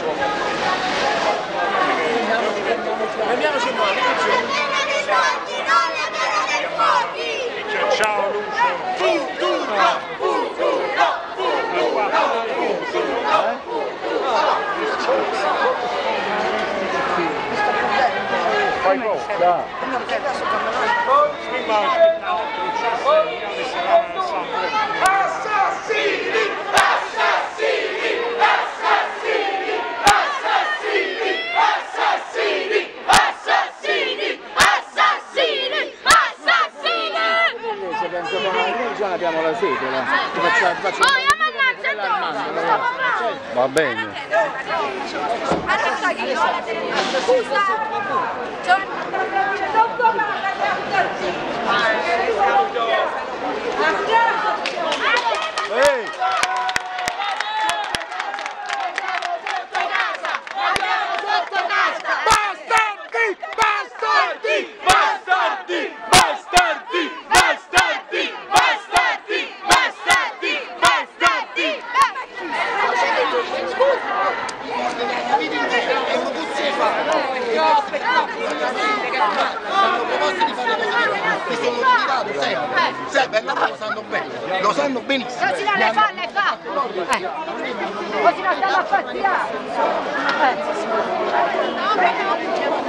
Fermiamoci qua, Ciao Lucio. Futura, futura, Fai go. assassini, assassini, assassini, assassini, assassini, assassini, assassini, assassini. Se penso che noi già abbiamo la sede, là. Ti faccio va bene. Scusa. Ehi! Bastardi, bastardi, bastardi, bastardi, bastardi, bastardi, bastardi, bastardi. Sempre, lo sanno bene, lo sanno benissimo. Non si dà le falle, fa! Così non stiamo a far tirare!